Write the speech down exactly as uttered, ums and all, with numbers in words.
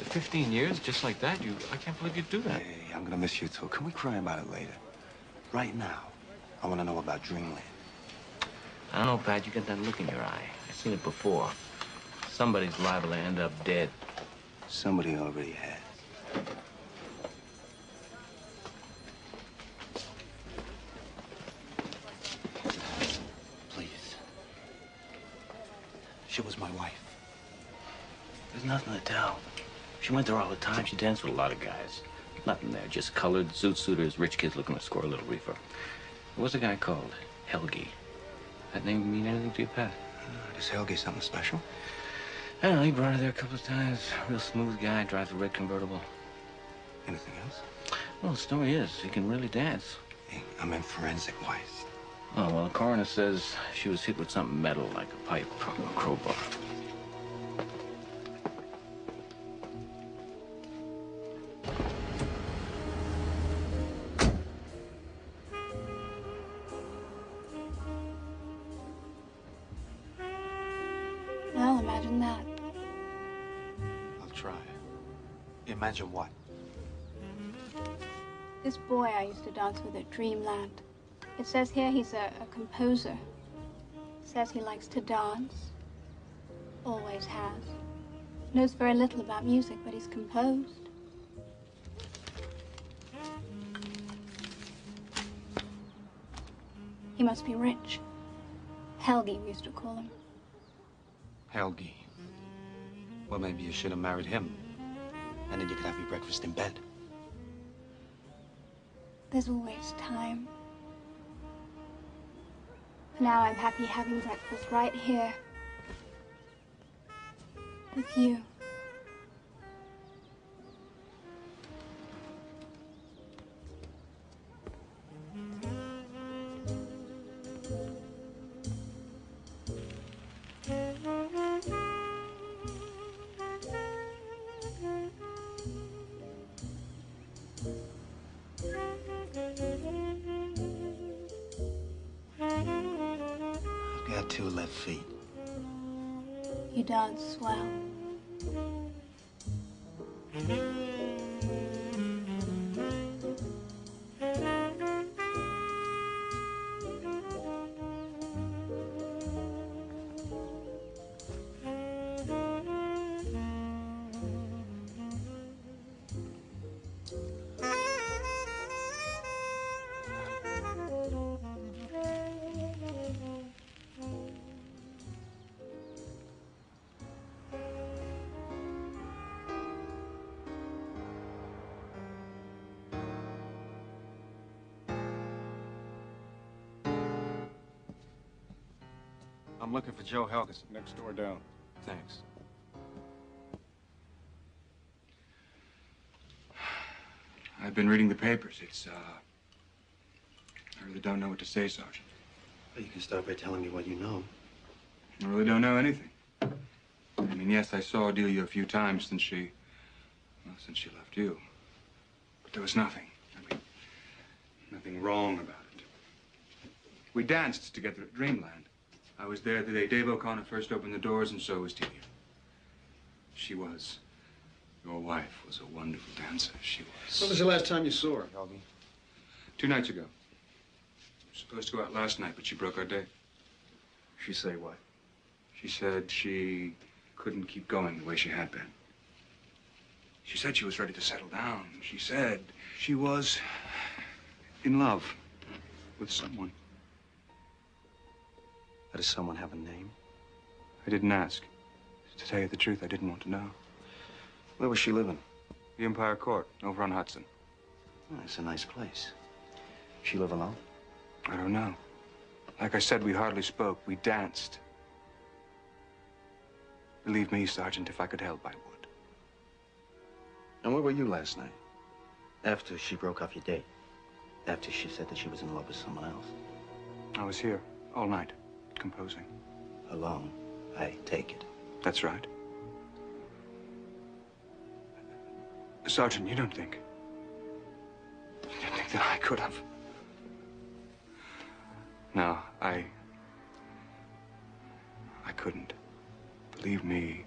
After fifteen years, just like that, you, I can't believe you'd do that. Hey, I'm gonna miss you too. Can we cry about it later? Right now, I want to know about Dreamland. I don't know, Pat, you got that look in your eye. I've seen it before. Somebody's liable to end up dead. Somebody already has. Please. She was my wife. There's nothing to tell. She went there all the time. She danced with a lot of guys. Nothing there, just colored zoot suiters, rich kids looking to score a little reefer. What's the guy called? Helgi. That name mean anything to you, Pat? Uh, does Helgi something special? I don't know, he brought her there a couple of times. Real smooth guy, drives a red convertible. Anything else? Well, the story is, he can really dance. Hey, I meant forensic-wise. Oh, well, the coroner says she was hit with something metal, like a pipe or a crowbar. Well, imagine that. I'll try. Imagine what? This boy I used to dance with at Dreamland. It says here he's a, a composer. Says he likes to dance. Always has. Knows very little about music, but he's composed. He must be rich. Helgi, we used to call him. Helgi. Well, maybe you should have married him. And then you could have your breakfast in bed. There's always time. For now, I'm happy having breakfast right here. With you. I've got two left feet. You dance well. I'm looking for Joe Helgeson. Next door down. Thanks. I've been reading the papers. It's, uh... I really don't know what to say, Sergeant. Well, you can start by telling me what you know. I really don't know anything. I mean, yes, I saw Delia a few times since she... well, since she left you. But there was nothing. I mean, nothing wrong about it. We danced together at Dreamland. I was there the day Dave O'Connor first opened the doors, and so was Delia. She was... your wife was a wonderful dancer. She was... When was the last time you saw her, Helgi? Two nights ago. We were supposed to go out last night, but she broke our date. She say what? She said she couldn't keep going the way she had been. She said she was ready to settle down. She said she was in love with someone. Does someone have a name? I didn't ask. To tell you the truth, I didn't want to know. Where was she living? The Empire Court, over on Hudson. Oh, it's a nice place. She live alone? I don't know. Like I said, we hardly spoke. We danced. Believe me, Sergeant, if I could help, I would. And where were you last night? After she broke off your date? After she said that she was in love with someone else? I was here all night, composing. Alone, I take it. That's right. Sergeant, you don't think... you don't think that I could have... No, I... I couldn't. Believe me,